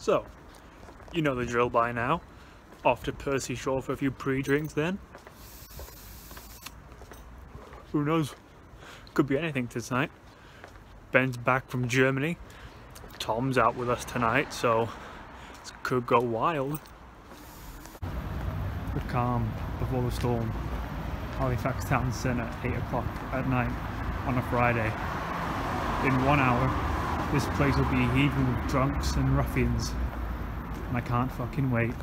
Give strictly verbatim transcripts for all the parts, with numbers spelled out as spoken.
So, you know the drill by now. Off to Percy Shore for a few pre-drinks then. Who knows? Could be anything tonight. Ben's back from Germany. Tom's out with us tonight, so it could go wild. The calm before the storm. Halifax Town Centre, eight o'clock at night on a Friday. In one hour, this place will be heaving with drunks and ruffians. And I can't fucking wait.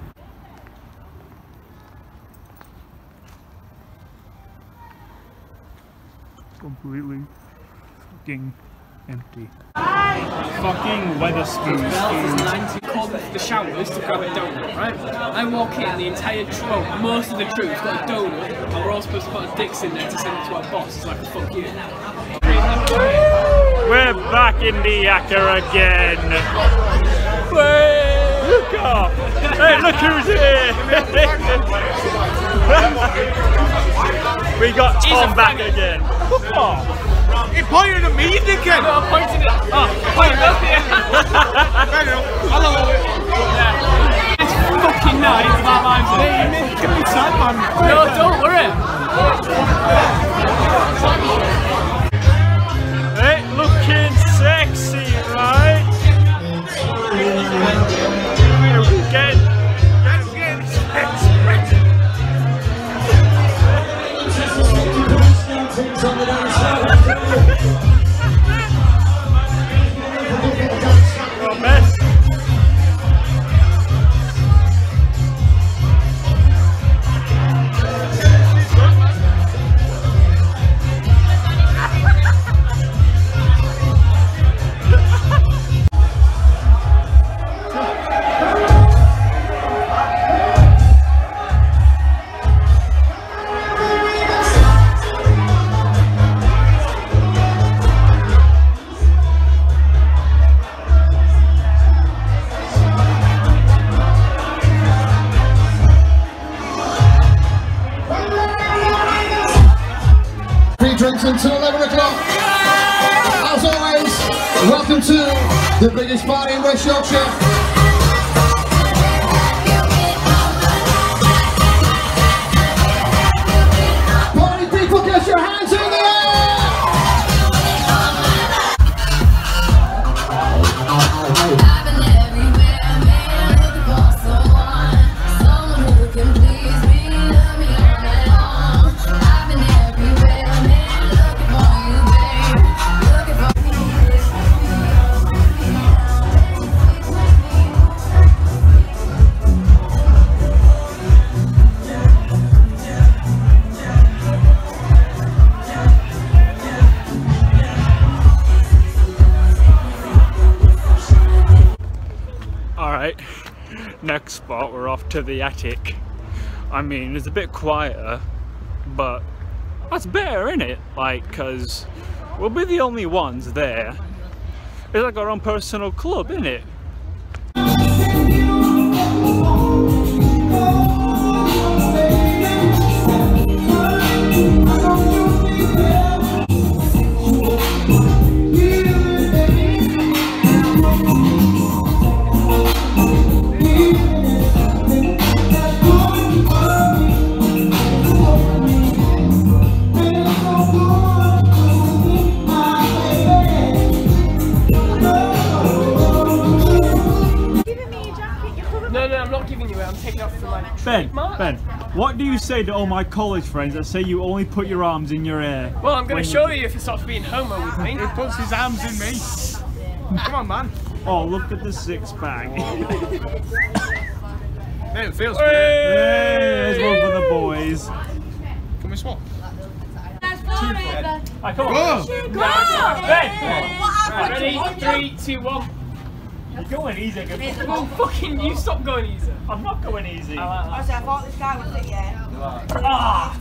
Completely fucking empty. Fucking Weatherspoons. Called the showers to grab a donut, right? I walk in, the entire troop, most of the troop's got a donut, and we're all supposed to put our dicks in there to send it to our boss. It's like, fuck you. We're back in the Yakka again. Hey, look up. Hey, look who's here. We got Tom back again. Oh. He pointed at me, you dickhead! No, I pointed it. Oh, I pointed up here. Hello. Yeah. It's fucking nice. My mind's in. Hey, you made me sad, man. No, don't worry. Hey, looking sexy, right? We're getting, getting sexy. Oh, man. Drinks until eleven o'clock. As always, welcome to the biggest party in West Yorkshire. Party people, get your hands in the air! Alright, next spot, we're off to the attic. I mean, it's a bit quieter, but that's better, isn't it? Like, because we'll be the only ones there. It's like our own personal club, isn't it? Ben, Ben, what do you say to all my college friends that say you only put your arms in your hair? Well, I'm going to show you if he stops being homo with me. He puts his arms in me. Come on, man. Oh, look at the six pack. Man, it feels good. Hey, there's one for the boys. Can we swap? Right, come on. Go! Ben! Right, ready? Three, two, one. You're going easy. Oh, fucking you stop going easy. I'm not going easy. I said, I thought this guy was it, yeah. Ah!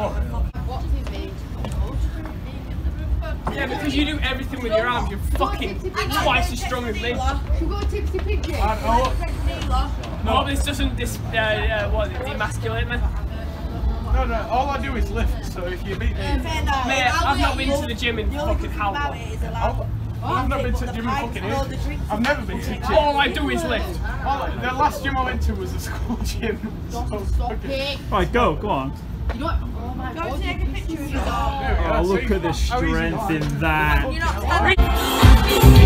Yeah, because you do everything with your arms, you're fucking twice as strong as me. Should we go tipsy pigeon? No, this doesn't dis uh, uh, what, demasculate me. No, no, all I do is lift, so if you beat me... Mate, I've not been to the gym in fucking how long? I've not been to gym in fucking ages. I've never been to gym. All I do is lift. All, the last gym I went to was the school gym. So, Stop okay. it. Right, go, go on. You know what? Oh my God. Go take a picture of yourself. There we go, Oh, look see? at the How easy strength that is. in that. You're not standing.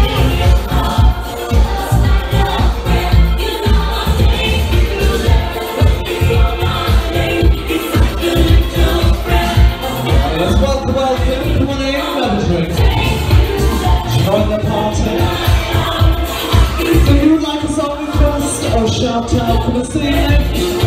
Let's welcome, welcome. Come on in, grab a drink. Join the party. If you would like a song request or shout out for the scene.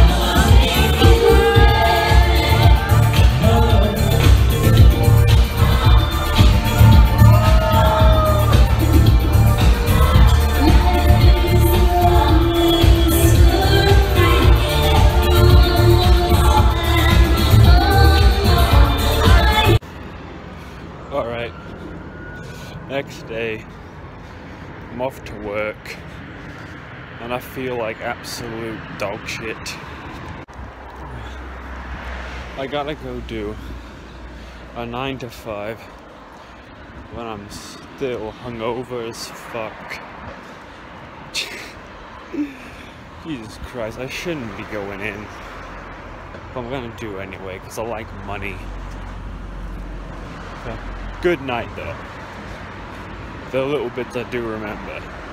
Alright, next day, I'm off to work, and I feel like absolute dog shit. I gotta go do a nine to five when I'm still hungover as fuck. Jesus Christ, I shouldn't be going in, but I'm gonna do anyway, because I like money. Okay. Good night though. The little bits I do remember.